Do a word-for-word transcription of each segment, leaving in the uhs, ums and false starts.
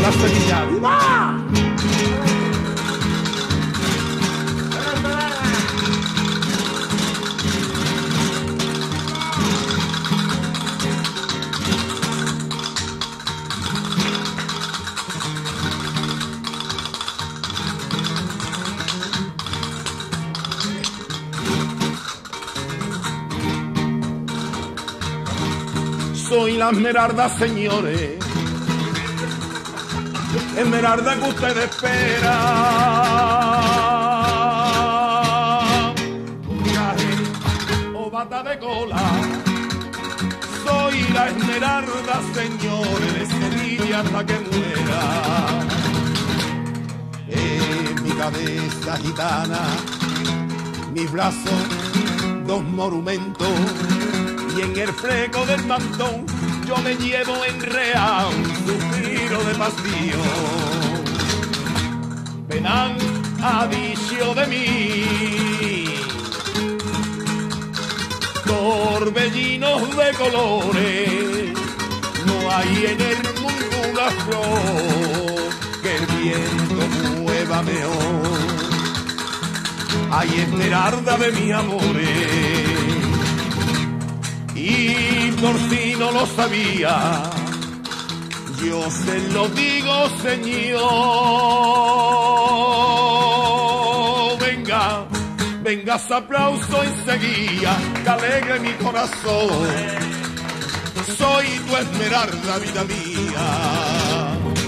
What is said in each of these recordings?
la Sevilla. ¡Viva! Soy la Esmeralda, señores, Esmeralda que usted espera. Traje o bata de cola, soy la Esmeralda, señores, de Sevilla hasta que muera. En mi cabeza gitana, mis brazos, dos monumentos, y en el fleco del mantón yo me llevo enreado un suspiro de pasión. Penan ha dicho de mí torbellinos de colores, no hay en el mundo una flor que el viento mueva mejor. Ay, Esmeralda de mis amores, y por si no lo sabía, yo se lo digo, señor. Venga, venga ese aplauso enseguida, que alegre mi corazón. Soy tu Esmeralda, vida mía.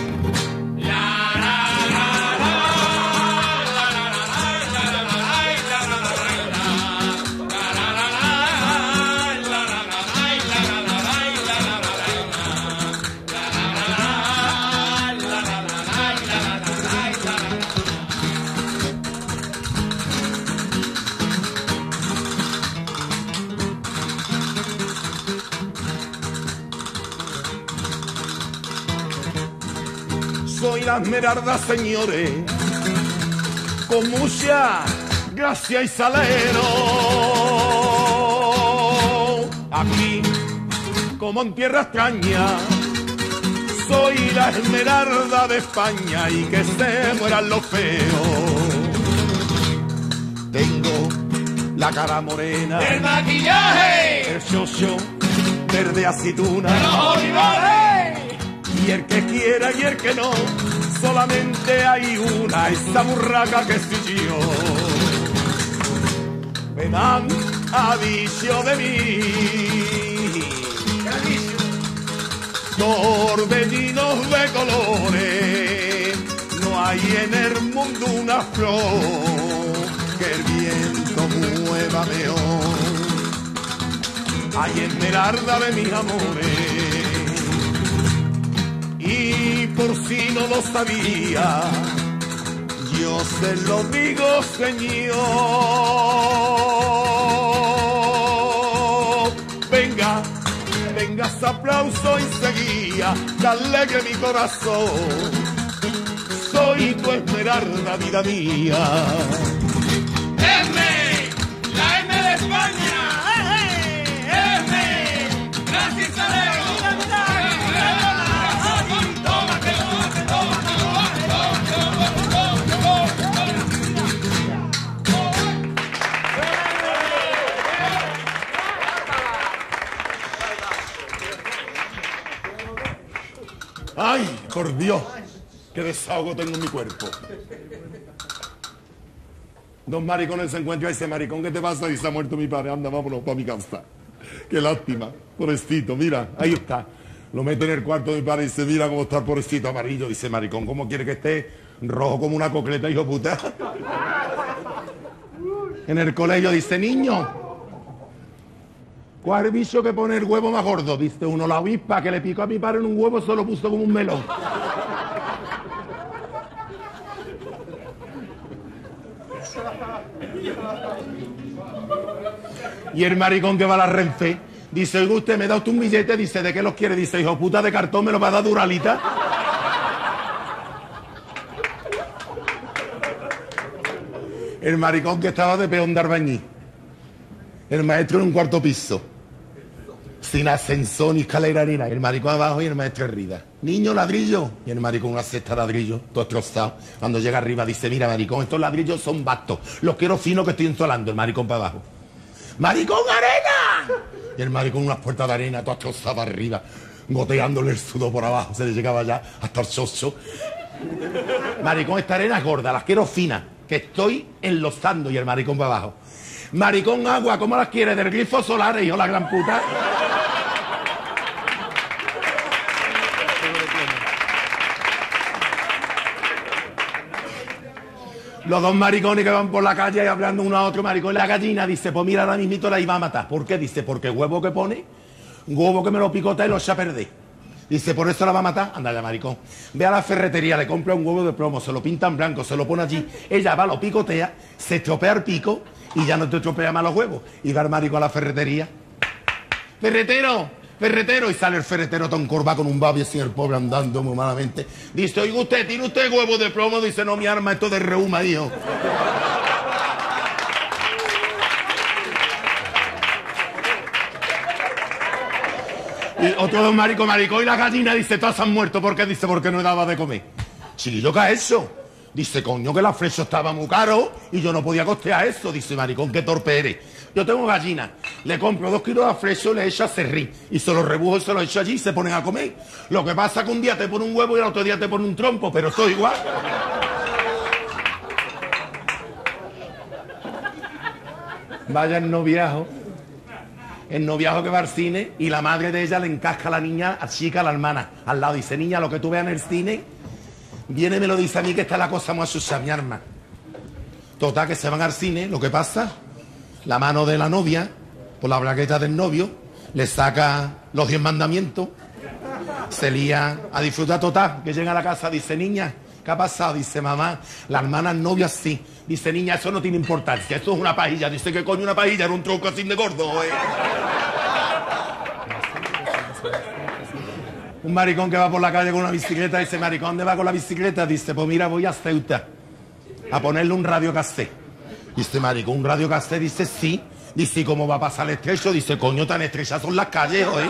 Soy la Esmeralda, señores, con mucha gracia y salero. Aquí, como en tierra extraña, soy la Esmeralda de España, y que se mueran los feos. Tengo la cara morena, el maquillaje, el chocho verde aceituna, los olivares. Y el que quiera y el que no, solamente hay una, esa burraca que soy yo. Penan ha dicho de mí torbellinos de colores, no hay en el mundo una flor que el viento mueva mejor. Ay, Esmeralda de mis amores, y por si no lo sabía, yo se lo digo, señor. Venga, venga ese aplauso enseguida, que alegre mi corazón. Soy tu Esmeralda, vida mía. ¡Esme! ¡La M de España! ¡Esme! ¡Gracias, Salero! Ay, por Dios, qué desahogo tengo en mi cuerpo. Dos maricones se encuentran y dice, maricón, ¿qué te pasa? Y se ha muerto mi padre, anda, vámonos para mi casa. Qué lástima, pobrecito, mira, ahí está. Lo mete en el cuarto de mi padre y dice, mira cómo está el pobrecito amarillo. Dice, maricón, ¿cómo quiere que esté? Rojo como una cocleta, hijo puta. En el colegio dice, niño, ¿cuál es el bicho que pone el huevo más gordo? Dice uno, la avispa que le picó a mi padre en un huevo, se lo puso como un melón. Y el maricón que va a la Renfe dice, oiga, usted me da usted un billete, dice, ¿de qué los quiere? Dice, hijo puta, de cartón, me lo va a dar Duralita. El maricón que estaba de peón de albañil, el maestro en un cuarto piso, sin ascensor ni escalera ni nada, el maricón abajo y el maestro arriba. niño, ladrillo. Y el maricón una cesta de ladrillo, todo destrozado. Cuando llega arriba dice, mira, maricón, estos ladrillos son bastos. Los quiero finos que estoy ensolando. El maricón para abajo. ¡Maricón, arena! Y el maricón unas puertas de arena, todo destrozado para arriba, goteándole el sudor por abajo. Se le llegaba ya hasta el chocho. Maricón, esta arena es gorda, las quiero finas, que estoy enlosando. Y el maricón para abajo. Maricón, agua, ¿cómo las quieres? Del grifo solar, hijo, la gran puta. Los dos maricones que van por la calle y hablando uno a otro, maricón, la gallina dice, pues mira, ahora mismito la iba a matar. ¿Por qué? Dice, porque huevo que pone, huevo que me lo picotea y lo echa a perder. Dice, ¿por eso la va a matar? Anda ya, maricón. Ve a la ferretería, le compra un huevo de plomo, se lo pinta en blanco, se lo pone allí. Ella va, lo picotea, se estropea el pico y ya no te estropea más los huevos. Y va el maricón a la ferretería. ¡Ferretero! ¡Ferretero! Y sale el ferretero tan corva con un babio así, el pobre andando muy malamente. Dice, oiga usted, ¿tiene usted huevo de plomo? Dice, no, mi arma, esto de reuma, hijo. Y otro dos maricón, maricón, y la gallina dice, todas han muerto. ¿Por qué? Dice, porque no daba de comer. Chiquillo, ¿qué ha hecho? Dice, coño, que la fresa estaba muy caro y yo no podía costear eso. Dice, maricón, qué torpe eres. Yo tengo gallina, le compro dos kilos de freso, le echo a serrín y se los rebujo y se los echo allí y se ponen a comer. Lo que pasa es que un día te pone un huevo y el otro día te pone un trompo, pero estoy igual. Vaya el noviajo. El noviajo que va al cine y la madre de ella le encasca a la niña, a chica, a la hermana, al lado. Dice, niña, lo que tú veas en el cine, viene y me lo dice a mí, que está la cosa muy asustada, mi arma. Total, que se van al cine, lo que pasa, la mano de la novia, por la bragueta del novio, le saca los diez mandamientos, se lía a disfrutar total, que llega a la casa, dice, niña, ¿qué ha pasado? Dice, mamá, la hermana novia sí. Dice, niña, eso no tiene importancia, eso es una pajilla. Dice, ¿qué coño una pajilla? Era un tronco así de gordo, ¿eh? Un maricón que va por la calle con una bicicleta, dice, maricón, ¿dónde va con la bicicleta? Dice, pues mira, voy a Ceuta a ponerle un radio cassette. Dice, maricón, ¿un radio cassette? Dice, sí. Dice, ¿y cómo va a pasar el estrecho? Dice, coño, tan estrechas son las calles, ¿eh?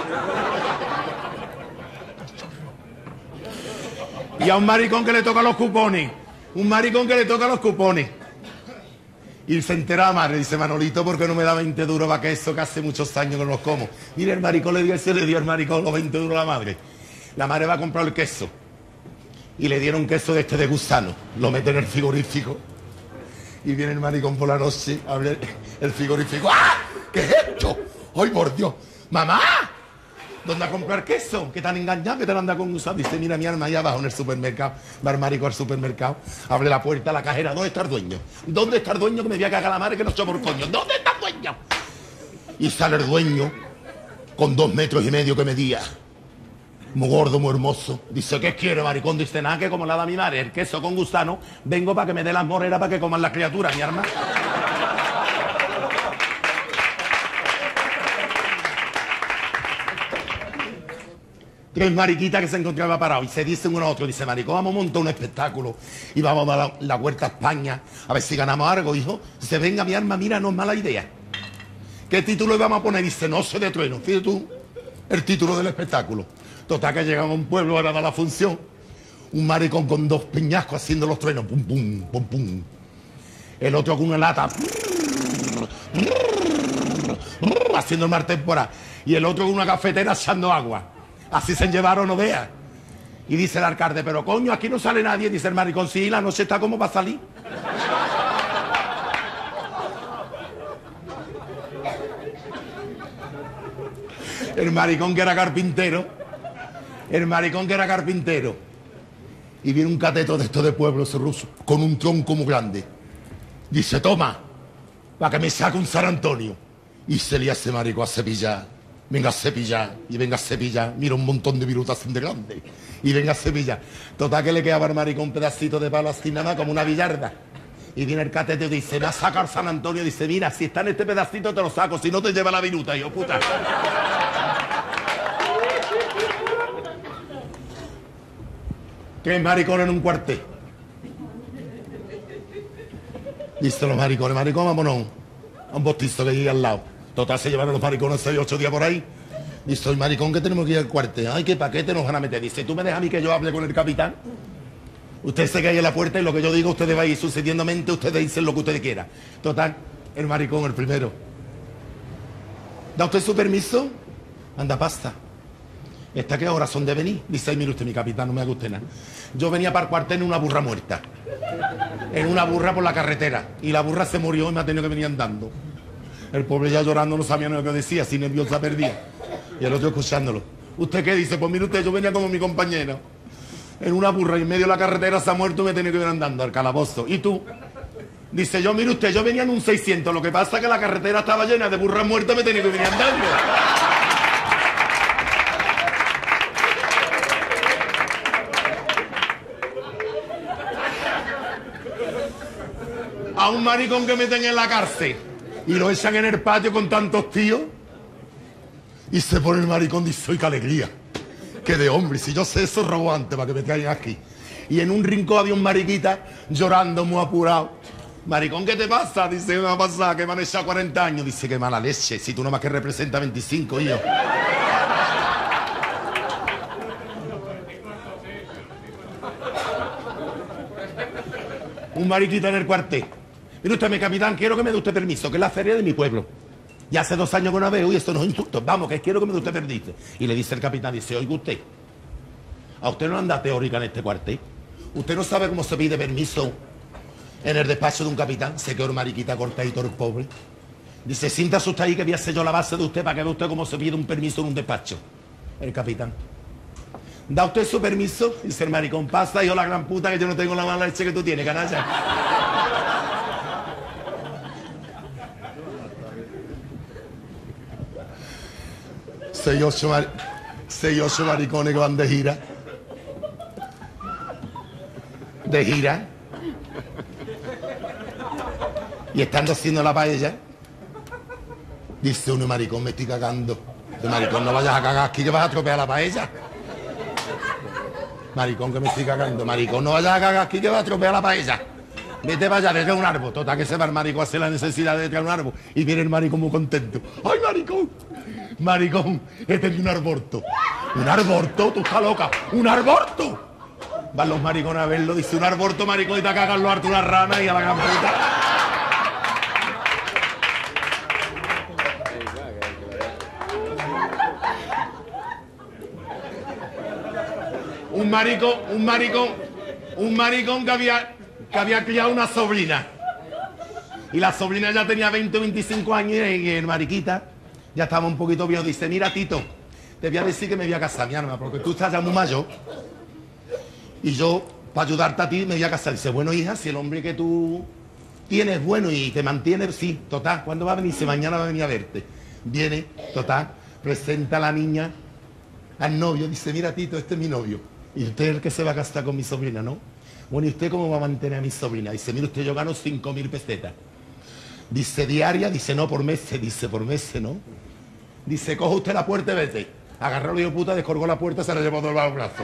Y a un maricón que le toca los cupones. Un maricón que le toca los cupones. Y se entera la madre, dice, Manolito, ¿por qué no me da veinte duros para queso que hace muchos años que no los como? Mira, el maricón le dio, se le dio al maricón los veinte duros a la madre. La madre va a comprar el queso. Y le dieron queso de este de gusano. Lo mete en el frigorífico. Y viene el maricón por la noche, abre el frigorífico. ¡Ah! ¿Qué es esto? ¡Ay, por Dios! ¡Mamá! ¿Dónde a comprar queso? Que te han engañado, que te lo anda con gusano. Dice, mira, mi alma, allá abajo en el supermercado. Va el marico al supermercado, abre la puerta, la cajera. ¿Dónde está el dueño? ¿Dónde está el dueño? Que me voy a cagar la madre, que no estoy por coño. ¿Dónde está el dueño? Y sale el dueño con dos metros y medio que medía. Muy gordo, muy hermoso. Dice, ¿qué quiere, maricón? Dice, nada, que como la da mi madre, el queso con gusano, vengo para que me dé las moreras para que coman las criaturas, mi arma. Tres mariquitas que se encontraban parados y se dicen uno a otro, dice, maricón, vamos a montar un espectáculo y vamos a dar la, la vuelta a España a ver si ganamos algo, hijo. Dice, venga, mi arma, mira, no es mala idea. ¿Qué título íbamos a poner? Dice, no sé de trueno. Fíjate tú el título del espectáculo. Total, que llegamos a un pueblo, ahora da la función, un maricón con dos peñascos haciendo los truenos, pum, pum, pum, pum. El otro con una lata, haciendo el mar temporal. Y el otro con una cafetera echando agua. Así se llevaron, no veas. Y dice el alcalde, pero coño, aquí no sale nadie. Dice el maricón, sí, la noche está como para salir. El maricón que era carpintero, el maricón que era carpintero. Y viene un cateto de estos de pueblos rusos, con un tronco muy grande. Dice, toma, para que me saque un San Antonio. Y se le hace maricón a cepillar. Venga a cepillar, y venga a cepillar. Mira un montón de virutas así de grande. Y venga a cepillar. Total, que le quedaba al maricón un pedacito de palo así nada, como una billarda. Y viene el catete y dice, me ha sacado San Antonio. Dice, mira, si está en este pedacito te lo saco, si no te lleva la viruta. Y yo, puta. Tres maricones en un cuartel. Dice los maricones, maricón, vámonos a un bostizo que llegue al lado. Total, se llevaron los maricones seis, ocho días por ahí. Dice, soy maricón que tenemos que ir al cuartel. Ay, qué paquete nos van a meter. Dice, ¿tú me dejas a mí que yo hable con el capitán? Usted se cae en la puerta y lo que yo digo, ustedes va a ir sucediendamente, ustedes dicen lo que ustedes quieran. Total, el maricón, el primero. ¿Da usted su permiso? Anda, pasta. ¿Esta qué horas son de venir? Dice, ay, mire usted, mi capitán, no me haga usted nada. Yo venía para el cuartel en una burra muerta. En una burra por la carretera. Y la burra se murió y me ha tenido que venir andando. El pobre ya llorando no sabía lo que decía, así nerviosa perdía. Y el otro escuchándolo. ¿Usted qué dice? Pues mire usted, yo venía como mi compañero. En una burra y en medio de la carretera se ha muerto y me he tenido que venir andando al calabozo. ¿Y tú? Dice, yo, mire usted, yo venía en un seiscientos. Lo que pasa es que la carretera estaba llena de burras muertas y me he tenido que venir andando. A un maricón que meten en la cárcel y lo echan en el patio con tantos tíos y se pone el maricón y dice, ¡ay, qué alegría! Que de hombre, si yo sé eso, robo antes para que me traigan aquí. Y en un rincón había un mariquita llorando muy apurado. Maricón, ¿qué te pasa? Dice, ¿qué me va a pasar? Que me han echado cuarenta años. Dice, qué mala leche, si tú nomás que representa veinticinco, hijo. Un mariquita en el cuartel. Mire usted, mi capitán, quiero que me dé usted permiso, que es la feria de mi pueblo. Y hace dos años que no veo y esto no es insulto. Vamos, que quiero que me dé usted permiso. Y le dice el capitán, dice, oiga usted, ¿a usted no anda teórica en este cuartel? ¿Usted no sabe cómo se pide permiso en el despacho de un capitán? Se quedó el mariquita cortadito, el pobre. Dice, siéntase usted ahí que voy a hacer yo la base de usted para que vea usted cómo se pide un permiso en un despacho. El capitán. ¿Da usted su permiso? Dice el maricón, pasa, hijo la gran puta, que yo no tengo la mala leche que tú tienes, canalla. Seis, ocho, mar... Seis, ocho maricones que van de gira. De gira. Y estando haciendo la paella, dice uno, maricón, me estoy cagando. De maricón, no vayas a cagar aquí que vas a tropear la paella. Maricón, que me estoy cagando. Maricón, no vayas a cagar aquí que vas a tropear la paella. Vete para allá, detrás de un árbol. Total que se va el maricón a hacer la necesidad de detrás de un árbol. Y viene el maricón muy contento. ¡Ay, maricón! Maricón, he tenido un aborto. ¿Un aborto? Tú estás loca. ¡Un aborto! Van los maricones a verlo. Dice, un aborto, maricón, y te cagan los hartos una rana y a la gran puta. Un maricón, un maricón, un maricón que había, que había criado una sobrina. Y la sobrina ya tenía veinte o veinticinco años y el mariquita ya estaba un poquito viejo. Dice, mira, Tito, te voy a decir que me voy a casar, mi alma, porque tú estás ya muy mayor. Y yo, para ayudarte a ti, me voy a casar. Dice, bueno, hija, si el hombre que tú tienes es bueno y te mantiene, sí, total, ¿cuándo va a venir? Dice, mañana va a venir a verte. Viene, total, presenta a la niña al novio. Dice, mira, Tito, este es mi novio. Y usted es el que se va a casar con mi sobrina, ¿no? Bueno, ¿y usted cómo va a mantener a mi sobrina? Dice, mire usted, yo gano cinco mil pesetas. Dice, diaria. Dice, no, por meses. Dice, por meses, ¿no? Dice, coja usted la puerta y vete. Agarró el hijo puta, descolgó la puerta, se la llevó todo el brazo.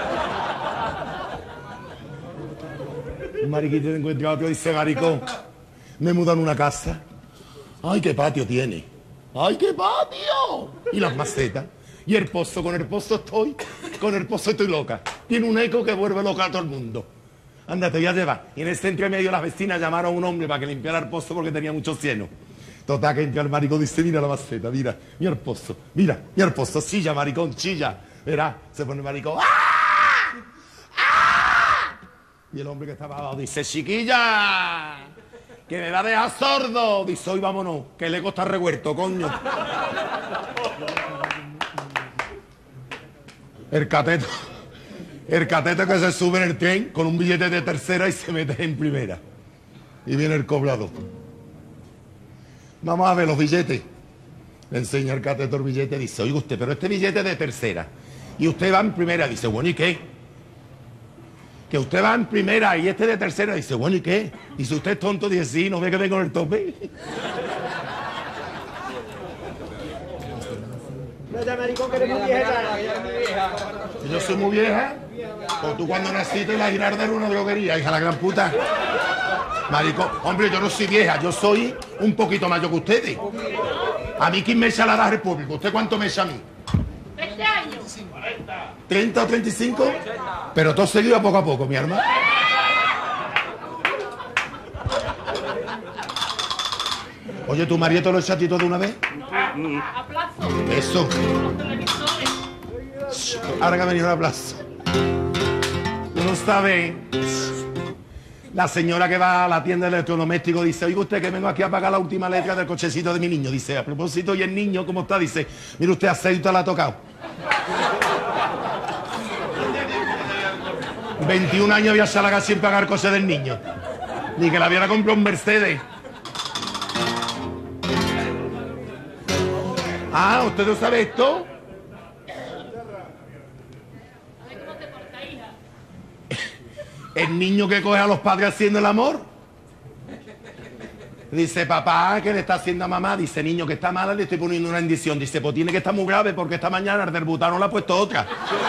Un mariquito de encuentra otro, dice, maricón, me mudan a una casa. ¡Ay, qué patio tiene! ¡Ay, qué patio! Y las macetas. Y el pozo, con el pozo estoy, con el pozo estoy loca. Tiene un eco que vuelve loca a todo el mundo. Anda, te voy a llevar. Y en ese entremedio las vecinas llamaron a un hombre para que limpiara el pozo porque tenía mucho cieno. Total, que entra el maricón y dice, mira la maceta, mira, mira el pozo, mira, mira el pozo, chilla, maricón, chilla. Verá, se pone el maricón, ¡ah! ¡Ah! Y el hombre que estaba abajo dice, chiquilla, que me va a dejar sordo. Dice, hoy vámonos, que el eco está revuelto, coño. El cateto, el cateto que se sube en el tren con un billete de tercera y se mete en primera. Y viene el cobrador. Vamos a ver los billetes. Le enseña el cateto el billete, dice, oiga usted, pero este billete es de tercera. Y usted va en primera, dice, bueno, ¿y qué? Que usted va en primera y este de tercera, dice, bueno, ¿y qué? Dice, usted es tonto, dice, sí, ¿no ve que vengo en el tope? No ya, maricón, que eres muy vieja. Yo soy muy vieja. O tú cuando naciste la Girarda era una droguería, hija la gran puta. Maricón, hombre, yo no soy vieja, yo soy un poquito mayor que ustedes. A mí, ¿quién me echa la edad del público? ¿Usted cuánto me echa a mí? veinte años. ¿treinta o treinta y cinco? Pero todo seguido a poco a poco, mi hermano. Oye, ¿tu marido te lo echa a ti todo de una vez? No, a plazo. Eso. Los televisores. Ahora que ha venido a plaza. No sabe. La señora que va a la tienda de electrodomésticos dice, oiga usted que vengo aquí a pagar la última letra del cochecito de mi niño. Dice, a propósito, ¿y el niño cómo está? Dice, mire usted, aceite la ha tocado. veintiún años había salga sin pagar cosas del niño. Ni que la hubiera comprado un Mercedes. Ah, ¿usted no sabe esto? El niño que coge a los padres haciendo el amor. Dice, papá, ¿qué le está haciendo a mamá? Dice, niño, que está mala, le estoy poniendo una indición. Dice, pues tiene que estar muy grave porque esta mañana el del butano le ha puesto otra.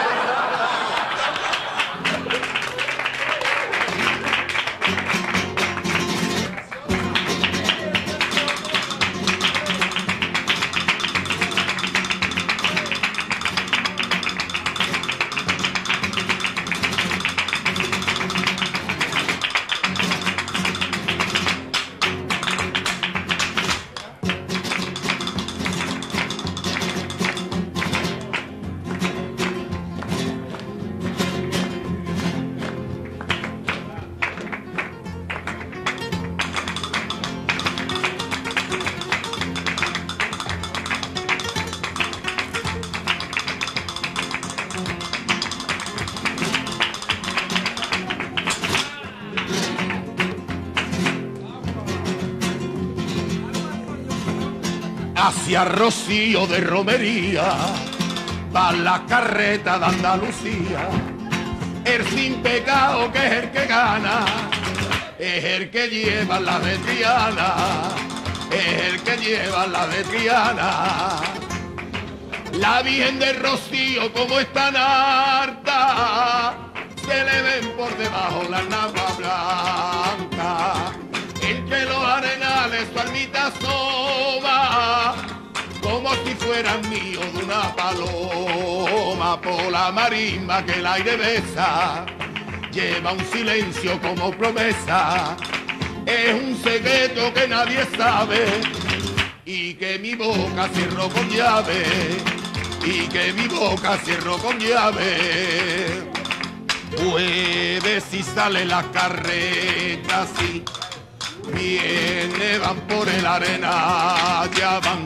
Hacia Rocío de Romería va la carreta de Andalucía. El sin pecado, que es el que gana, es el que lleva la de Triana, es el que lleva la de Triana. La Virgen de Rocío, como es tan harta, se le ven por debajo las navas blancas. Entre los arenales su almita asoma, como si fueran míos de una paloma. Por la marisma que el aire besa, lleva un silencio como promesa. Es un secreto que nadie sabe y que mi boca cierro con llave, y que mi boca cierro con llave. Jueves si sale la carreta, sí, viene, van por el arena, ya van.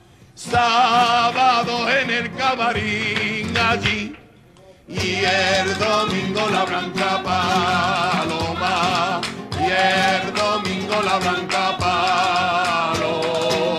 Sábado en el camarín allí, y el domingo la blanca paloma, y el domingo la blanca paloma.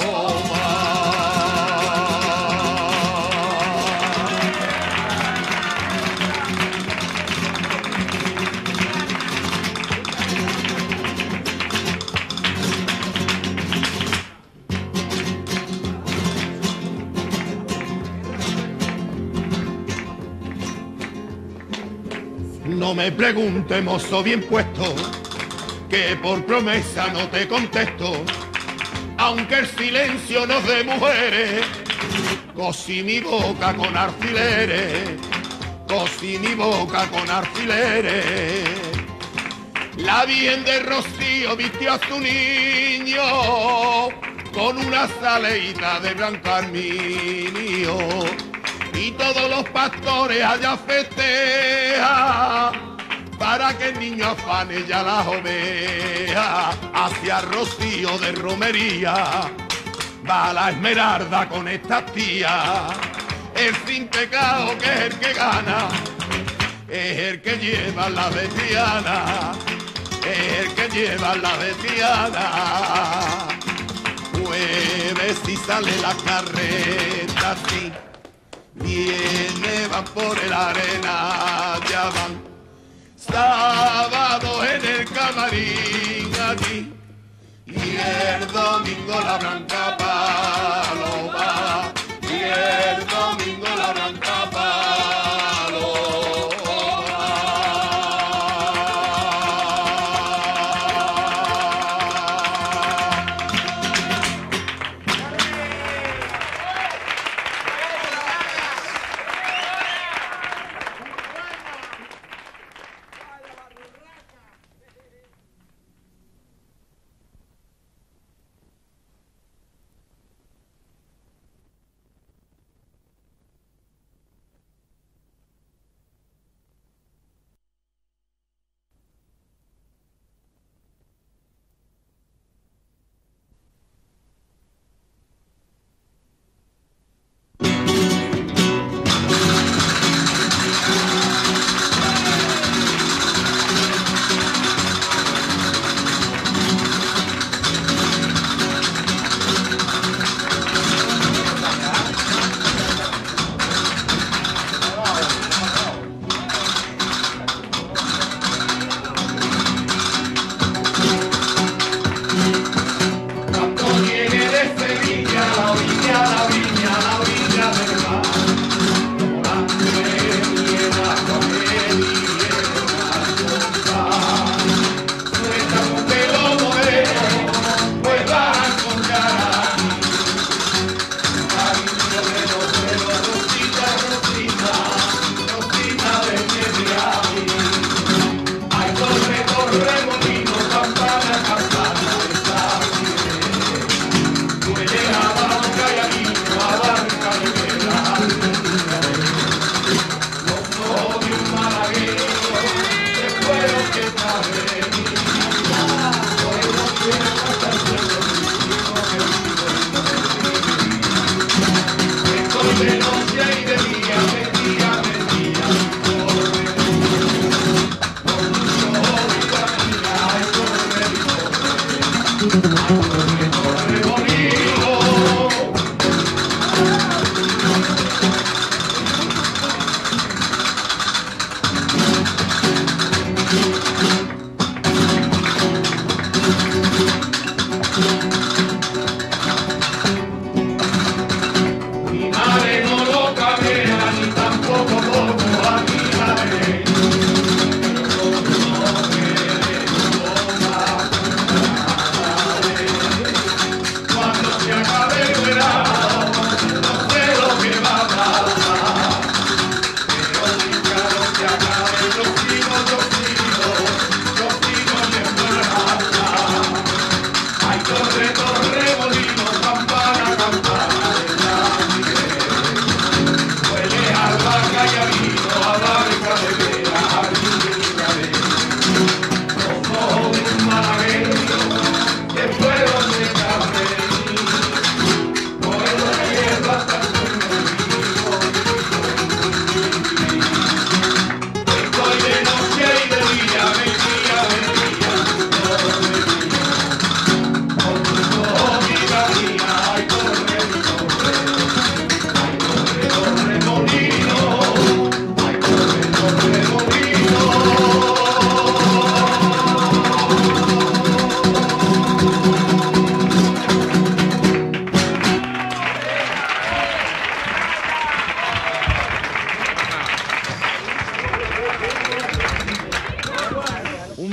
No me pregunte, mozo bien puesto, que por promesa no te contesto. Aunque el silencio nos dé mujeres, cosí mi boca con alfileres, cosí mi boca con alfileres. La Virgen de Rocío vistió a su niño con una saleita de blanco arminio, y todos los pastores allá festejan para que el niño afane ya las ovejas. Hacia Rocío de Romería va la Esmeralda con estas tías. El sin pecado, que es el que gana, es el que lleva la de Triana, es el que lleva la de Triana. Jueves si sale la carreta, sí, viene, van por el arena, ya van. Sábado en el camarín allí, y el domingo la blanca paloma, y el domingo la blanca paloma.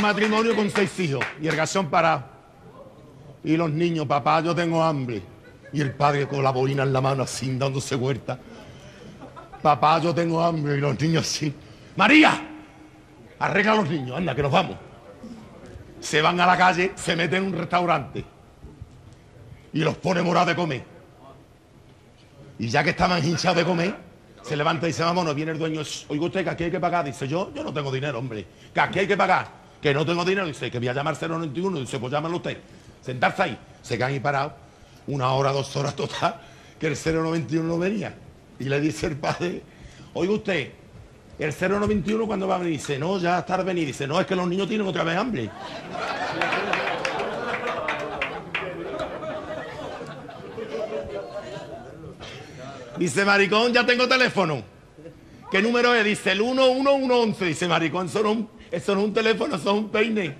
matrimonio con seis hijos y el gachón parado. Y los niños, papá, yo tengo hambre. Y el padre con la boina en la mano así, dándose vuelta. Papá, yo tengo hambre. Y los niños así. María, arregla a los niños, anda, que nos vamos. Se van a la calle, se meten en un restaurante. Y los pone morados de comer. Y ya que estaban hinchados de comer, se levanta y dice, vámonos, viene el dueño. Oiga usted, que aquí hay que pagar. Dice, yo, yo no tengo dinero, hombre. Que aquí hay que pagar. Que no tengo dinero. Dice, que voy a llamar cero noventa y uno. Dice, pues llámalo usted. Sentarse ahí. Se quedan ahí parados. Una hora, dos horas total. Que el cero noventa y uno no venía. Y le dice el padre, oiga usted, el cero noventa y uno cuando va a venir. Dice, no, ya está venir. Dice, no, es que los niños tienen otra vez hambre. Dice, maricón, ya tengo teléfono. ¿Qué número es? Dice, el uno uno uno once. Dice, maricón, eso no, es un, eso no es un teléfono, eso es un peine.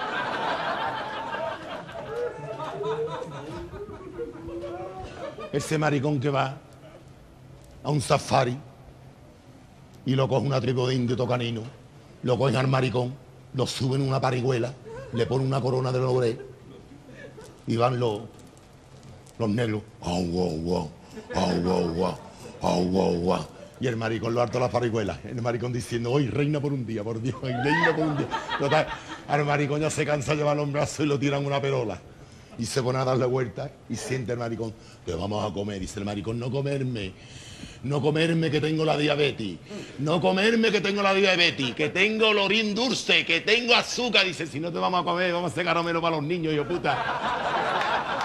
Ese maricón que va a un safari y lo coge una tribu de indio tocanino, lo cogen al maricón, lo suben en una parihuela, le ponen una corona de laurel y van los, los negros. Oh, wow, wow. Oh, wow, wow. Oh, wow, wow. Y el maricón lo harto las parihuelas. El maricón diciendo, hoy reina por un día, por Dios, hoy reina por un día. Total, al maricón ya se cansa de llevarlo en brazos y lo tiran una perola. Y se pone a darle vueltas y siente el maricón, que vamos a comer. Dice el maricón, no comerme, no comerme que tengo la diabetes, no comerme que tengo la diabetes, que tengo el orín dulce, que tengo azúcar. Dice, si no te vamos a comer, vamos a hacer caramelo para los niños, yo puta.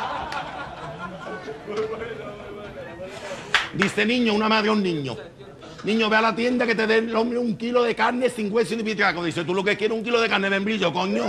Dice, niño, una madre a un niño. Niño, ve a la tienda que te den un kilo de carne sin hueso y ni pitraco. Dice, tú lo que quieres es un kilo de carne de membrillo, coño.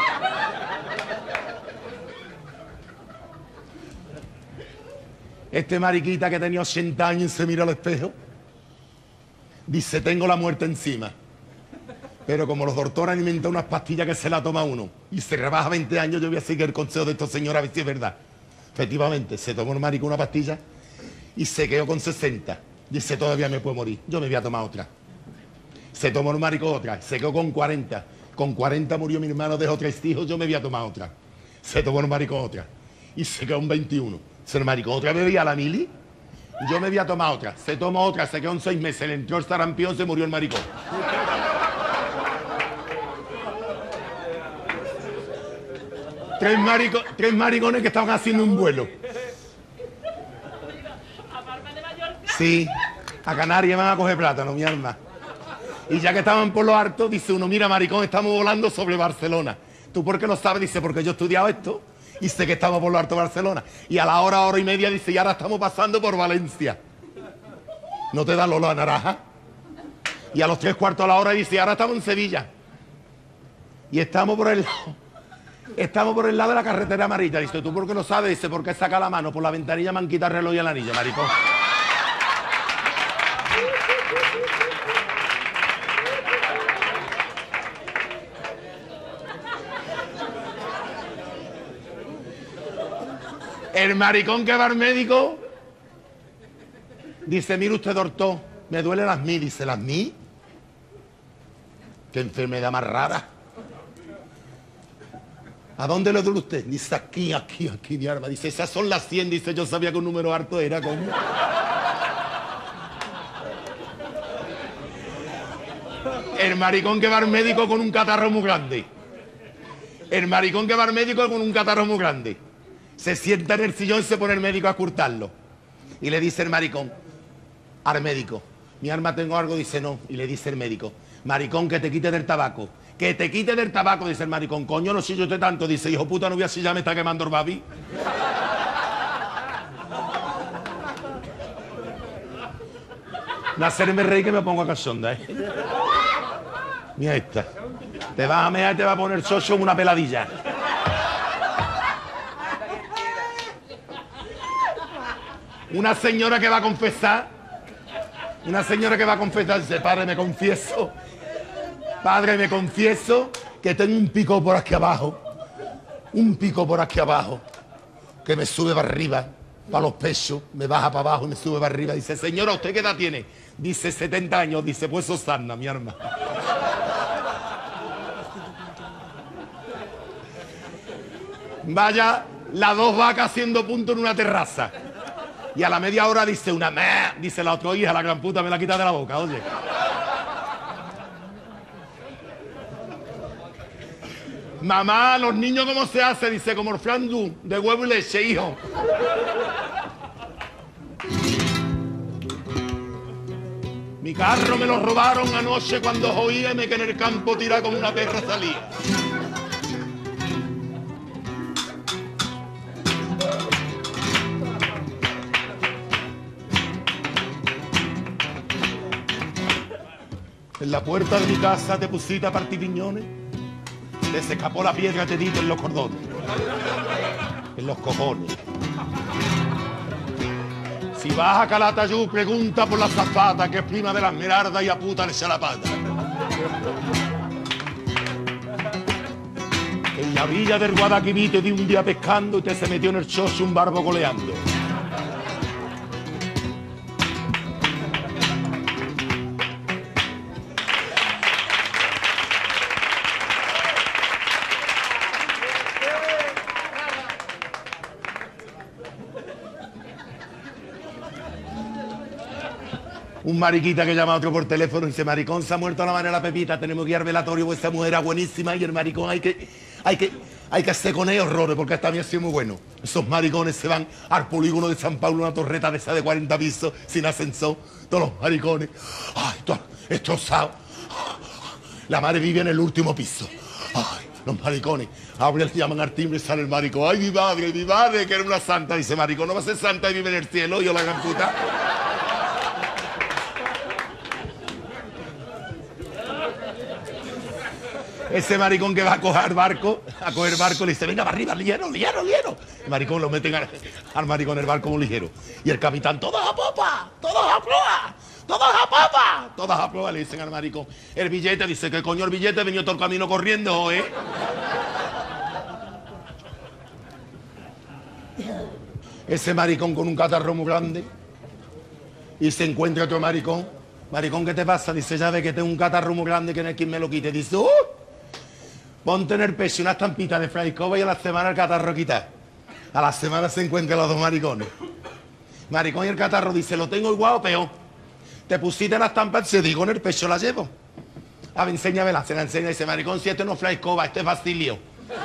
Este mariquita que tenía ochenta años se mira al espejo. Dice, tengo la muerte encima. Pero como los doctores han inventado unas pastillas que se la toma uno y se rebaja veinte años, yo voy a seguir el consejo de estos señores a ver si es verdad. Efectivamente, se tomó el marico una pastilla y se quedó con sesenta. Dice, todavía me puedo morir, yo me voy a tomar otra. Se tomó el marico otra, se quedó con cuarenta. Con cuarenta murió mi hermano, dejó tres hijos, yo me voy a tomar otra. Se tomó el marico otra y se quedó en veintiuno. Se el marico otra vez veía a la mili, yo me voy a tomar otra. Se tomó otra, se quedó en seis meses, le entró el sarampión, se murió el maricón. Tres, marico, tres maricones que estaban haciendo un vuelo. Sí, a Canarias van a coger plátano, mi alma. Y ya que estaban por lo alto, dice uno, mira maricón, estamos volando sobre Barcelona. ¿Tú por qué lo sabes? Dice, porque yo he estudiado esto y sé que estamos por lo alto de Barcelona. Y a la hora, hora y media, dice, y ahora estamos pasando por Valencia. ¿No te da lo la naranja? Y a los tres cuartos de la hora dice, ahora estamos en Sevilla. Y estamos por el lado, estamos por el lado de la carretera amarilla. Dice, ¿tú por qué lo sabes? Dice, porque saca la mano por la ventanilla, me han quitado el reloj y el anillo, maricón. El maricón que va al médico dice, mire usted, doctor, me duelen las mí. Dice, ¿las mí? Qué enfermedad más rara. ¿A dónde le duele usted? Dice, aquí, aquí, aquí, mi arma. Dice, esas son las cien. Dice, yo sabía que un número harto era, coño. El maricón que va al médico con un catarro muy grande. El maricón que va al médico con un catarro muy grande. Se sienta en el sillón y se pone el médico a ocultarlo. Y le dice el maricón al médico, mi arma, tengo algo. Dice, no. Y le dice el médico, maricón, que te quite del tabaco. Que te quite del tabaco. Dice el maricón, coño, no sillo usted tanto. Dice, hijo puta, no voy a sillar, me está quemando el babi. De hacerme reír que me pongo a cachonda, ¿eh? Mira esta. Te vas a mear y te va a poner socio en una peladilla. Una señora que va a confesar, una señora que va a confesar, dice, padre, me confieso, padre, me confieso que tengo un pico por aquí abajo, un pico por aquí abajo, que me sube para arriba, para los pechos, me baja para abajo y me sube para arriba. Dice, señora, ¿usted qué edad tiene? Dice, setenta años. Dice, pues eso sana, mi arma. Vaya, las dos vacas haciendo punto en una terraza. Y a la media hora dice una meh, dice la otra, hija, la gran puta me la quita de la boca, oye. Mamá, los niños cómo se hace, dice como el flandú, de huevo y leche, hijo. Mi carro me lo robaron anoche cuando oíame que en el campo tira como una perra salía. En la puerta de mi casa te pusiste a partir piñones, te se escapó la piedra te dito en los cordones, en los cojones. Si vas a Calatayud, pregunta por la zafata, que es prima de la Esmeralda y a puta le echa la pata. En la villa del Guadalquivir te di un día pescando y te se metió en el chocho un barbo coleando. Un mariquita que llama a otro por teléfono y dice, maricón, se ha muerto a la manera Pepita, tenemos que ir al velatorio, pues esa mujer era buenísima y el maricón hay que, hay que, hay que hacer con ellos horrores porque esta mí ha sido muy bueno. Esos maricones se van al polígono de San Pablo, una torreta de esa de cuarenta pisos, sin ascensor, todos los maricones, ay, todos estrozados. La madre vive en el último piso. Ay, los maricones, abren, llaman al timbre y sale el maricón, ay, mi madre, mi madre, que era una santa, dice maricón, no va a ser santa y vive en el cielo, yo la gran puta. Ese maricón que va a coger barco, a coger barco, le dice, venga para arriba, ligero, ligero, ligero. El maricón lo meten al, al maricón el barco muy ligero. Y el capitán, todos a popa, todos a proa, todos a popa, todos a proa, le dicen al maricón. El billete, dice, ¿qué coño el billete? Venido todo el camino corriendo, ¿eh? Ese maricón con un catarro muy grande y se encuentra otro maricón. Maricón, ¿qué te pasa? Dice, ya ve que tengo un catarro muy grande que no hay quien me lo quite. Dice, ¡uh! Ponte en el pecho una estampita de Fraiscova y a la semana el catarro quita. A la semana se encuentran los dos maricones. Maricón y el catarro dice, lo tengo igual o peor. Te pusiste la estampa, se digo, en el pecho la llevo. A ver, enséñamela, se la enseña y dice, maricón, si este no es Fraiscova, este es Basilio.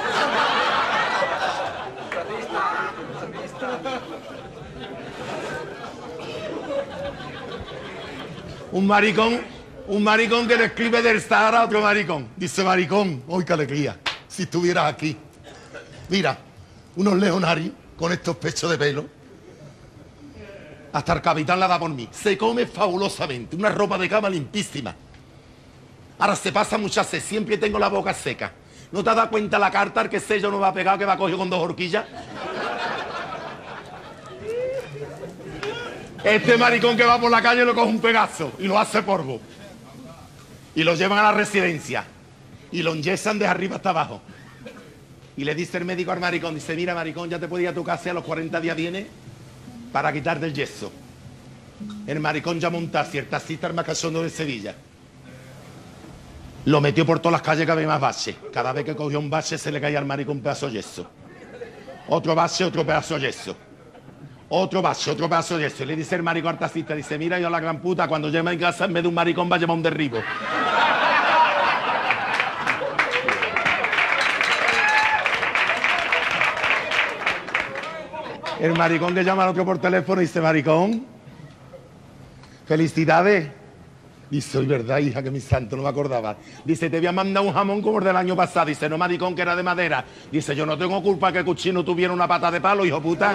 Un maricón, un maricón que le escribe del Sahara a otro maricón. Dice, maricón, hoy qué alegría, si estuvieras aquí. Mira, unos leonarios con estos pechos de pelo. Hasta el capitán la da por mí. Se come fabulosamente, una ropa de cama limpísima. Ahora se pasa muchas sed, siempre tengo la boca seca. ¿No te has dado cuenta la carta, el que sello no va a pegar, que va a coger con dos horquillas? Este maricón que va por la calle lo coge un pegazo y lo hace polvo. Y lo llevan a la residencia. Y lo enyesan de arriba hasta abajo. Y le dice el médico al maricón, dice, mira maricón, ya te puedes ir a tu casa y a los cuarenta días viene para quitarte el yeso. El maricón ya monta el taxista al más cachondo de Sevilla. Lo metió por todas las calles que había más baches. Cada vez que cogió un bache se le caía al maricón un pedazo de yeso. Otro bache, otro pedazo de yeso. Otro vaso, otro paso de eso. Le dice el maricón al taxista, dice, mira, yo a la gran puta, cuando llegue a casa, en vez de un maricón, va a llevar un derribo. El maricón que llama al otro por teléfono y dice, maricón, felicidades. Dice, hoy verdad, hija, que mi santo, no me acordaba. Dice, te voy a mandar un jamón como el del año pasado. Dice, no, maricón, que era de madera. Dice, yo no tengo culpa que Cuchino tuviera una pata de palo, hijo puta.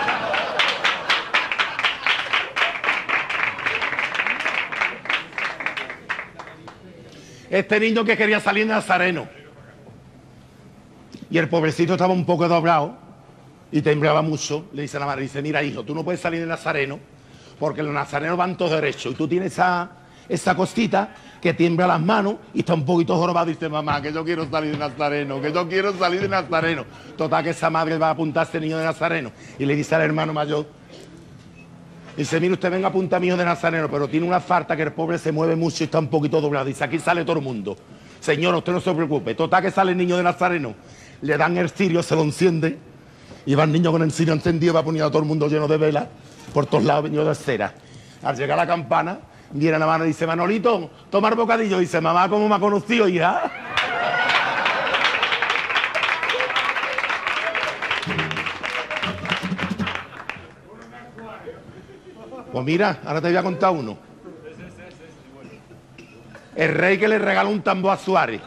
Este niño que quería salir de Nazareno. Y el pobrecito estaba un poco doblado y temblaba mucho. Le dice a la madre, dice, mira hijo, tú no puedes salir de Nazareno porque los nazarenos van todos derechos. Y tú tienes esa, esa cosita que tiembla las manos y está un poquito jorobado. Y dice, mamá, que yo quiero salir de Nazareno, que yo quiero salir de Nazareno. Total, que esa madre va a apuntar a este niño de Nazareno. Y le dice al hermano mayor, dice, mire, usted venga a apuntar a mi hijo de Nazareno, pero tiene una falta que el pobre se mueve mucho y está un poquito doblado. Dice, aquí sale todo el mundo. Señor, usted no se preocupe. Total, que sale el niño de Nazareno. le dan el cirio, se lo enciende, y va el niño con el cirio encendido, va poniendo a todo el mundo lleno de velas, por todos lados, venido de cera. Al llegar a la campana, viene la mano y dice, Manolito, toma el bocadillo. Y dice, mamá, ¿cómo me ha conocido, hija? Pues mira, ahora te voy a contar uno. El rey que le regaló un tambor a Suárez.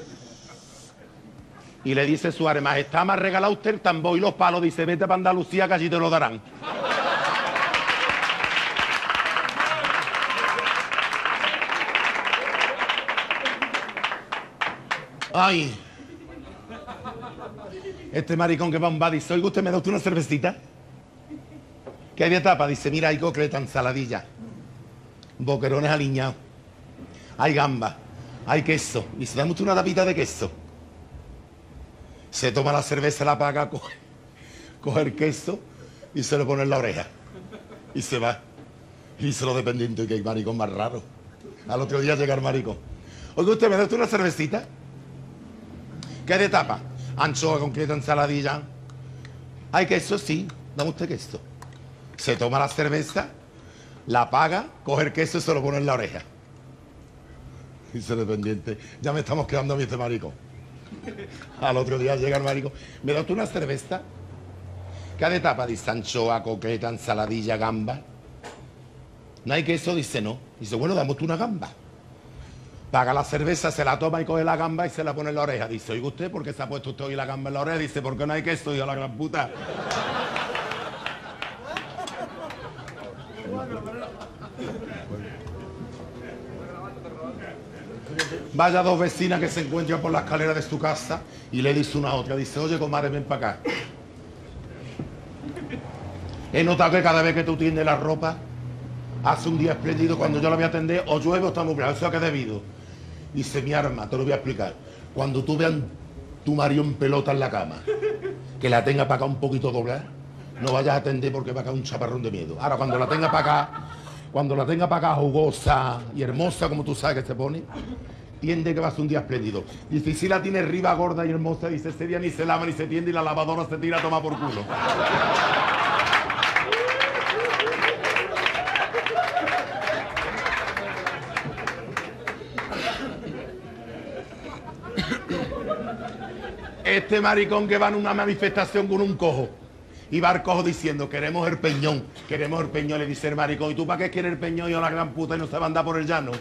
Y le dice Suárez, majestad, me ha regalado usted el tambor y los palos. Dice, vete para Andalucía que allí te lo darán. Ay. Este maricón que va a un bar dice, oiga, ¿usted me da usted una cervecita? ¿Qué hay de tapa? Dice, mira, hay cocleta, ensaladilla, boquerones aliñados, hay gamba, hay queso. Dice, dame usted una tapita de queso. Se toma la cerveza, la paga, coge, coge el queso y se lo pone en la oreja. Y se va. Y dice los dependientes, que hay maricón más raro. Al otro día llega el maricón. Oiga, ¿usted me da usted una cervecita? ¿Qué hay de tapa? Anchoa con queso, ensaladilla. ¿Hay queso? Sí. Dame usted queso. Se toma la cerveza, la paga, coge el queso y se lo pone en la oreja. Dice el dependiente, ya me estamos quedando a mí este maricón. Al otro día llega el maricón, ¿me das tú una cerveza? ¿Qué hay de tapa? Dice, anchoa, coqueta, ensaladilla, gamba. ¿No hay queso? Dice, no. Dice, bueno, damos tú una gamba. Paga la cerveza, se la toma y coge la gamba y se la pone en la oreja. Dice, oiga usted, ¿por qué se ha puesto usted hoy la gamba en la oreja? Dice, ¿por qué no hay queso? Y a la gran puta. Vaya dos vecinas que se encuentran por la escalera de su casa y le dice una a otra, dice, oye, comadre, ven para acá. He notado que cada vez que tú tiendes la ropa, hace un día espléndido, cuando yo la voy a atender, o llueve o está nublado, eso a qué debido. Dice, mi arma, te lo voy a explicar. Cuando tú veas tu marido en pelota en la cama, que la tenga para acá un poquito doblada, no vayas a atender porque va a caer un chaparrón de miedo. Ahora, cuando la tenga para acá, cuando la tenga para acá jugosa y hermosa, como tú sabes que se pone, tiende que va a ser un día espléndido. Dice, y si la tiene arriba gorda y hermosa, dice, ese día ni se lava ni se tiende y la lavadora se tira a tomar por culo. Este maricón que va en una manifestación con un cojo y va el cojo diciendo, queremos el peñón, queremos el peñón. Le dice el maricón, ¿y tú para qué quieres el peñón? Y a la gran puta y no se va a andar por el llano.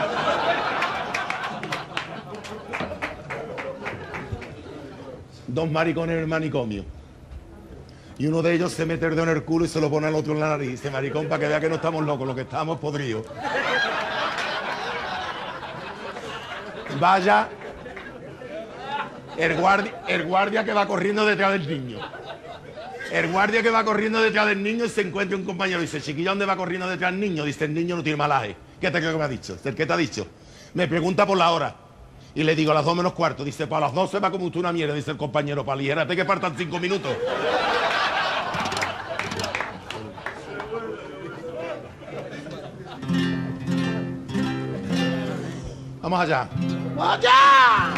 Dos maricones en el manicomio y uno de ellos se mete el dedo en el culo y se lo pone al otro en la nariz. Dice, maricón, para que vea que no estamos locos, lo que estamos podridos. Vaya el guardia, el guardia que va corriendo detrás del niño. El guardia que va corriendo detrás del niño y se encuentra un compañero y dice, chiquilla, ¿dónde va corriendo detrás del niño? Dice, el niño no tiene malaje. ¿Qué te creo que me ha dicho? ¿El qué te ha dicho? Me pregunta por la hora. Y le digo, a las dos menos cuarto. Dice, para las doce va como usted una mierda. Dice el compañero, para aligerarte que faltan cinco minutos. Vamos allá. ¡Allá!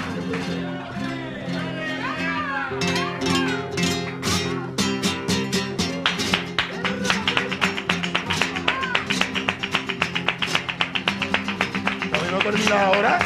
¿Todavía no termina ahora?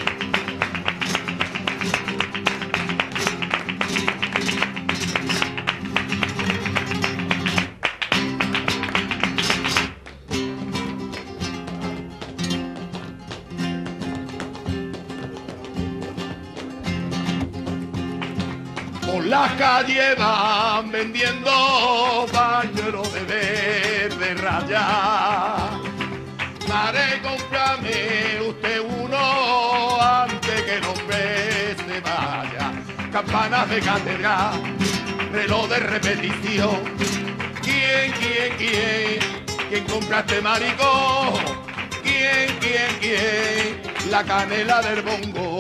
Por la calle van vendiendo pañuelos de verde raya. Mare, cómprame usted uno antes que el hombre se vaya. Campanas de catedral, reloj de repetición. ¿Quién, quién, quién? ¿Quién compra este maricón? ¿Quién, quién, quién? La canela del bongo.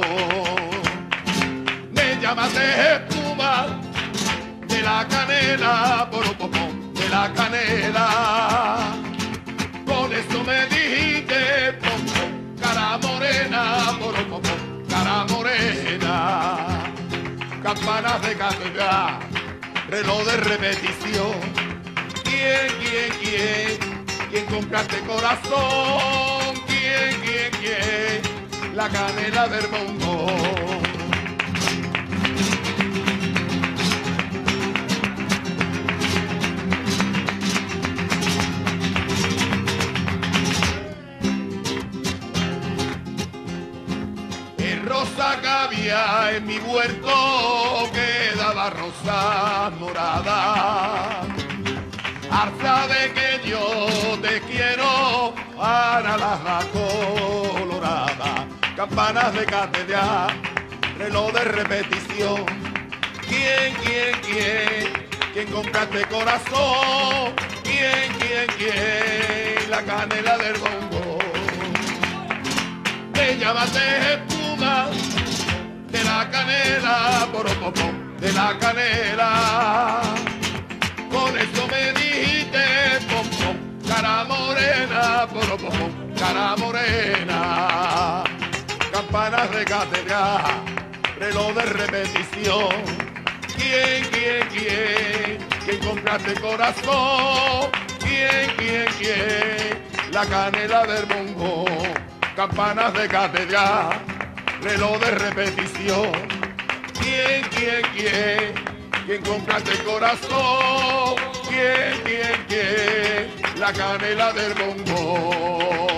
Me llamas de espuma de la canela, por un poco de la canela. Con eso me dijiste, cara morena, por un poco, cara morena. campanas de catedral, reloj de repetición. ¿Quién, quién, quién? ¿Quién compraste corazón? ¿Quién, quién, quién? La canela del bombón. Rosa que había en mi huerto quedaba rosa morada. Arza de que yo te quiero para la colorada. Campanas de catedral, reloj de repetición. ¿Quién, quién, quién? ¿Quién compraste corazón? ¿Quién, quién, quién? La canela del bongo. Me llamaste espuma de la canela, poropopom, de la canela. Con eso me dijiste, pom, pom, cara morena, poropopom, cara morena. Campanas de catedral, reloj de repetición. ¿Quién, quién, quién? ¿Quién compraste corazón? ¿Quién, quién, quién? La canela del bongo. Campanas de catedral, reloj de repetición. ¿Quién, quién, quién? ¿Quién compraste el corazón? ¿Quién, quién, quién? La canela del bongo.